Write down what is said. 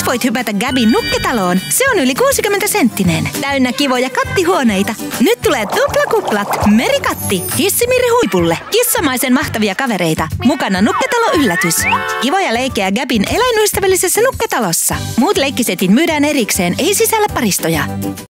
Nyt voit hypätä Gabin nukketaloon. Se on yli 60-senttinen. Täynnä kivoja kattihuoneita. Nyt tulee tuplakuplat. Merikatti. Kissimiri huipulle. Kissamaisen mahtavia kavereita. Mukana nukketalo-yllätys. Kivoja leikkejä Gabin eläinystävällisessä nukketalossa. Muut leikkisetit myydään erikseen, ei sisällä paristoja.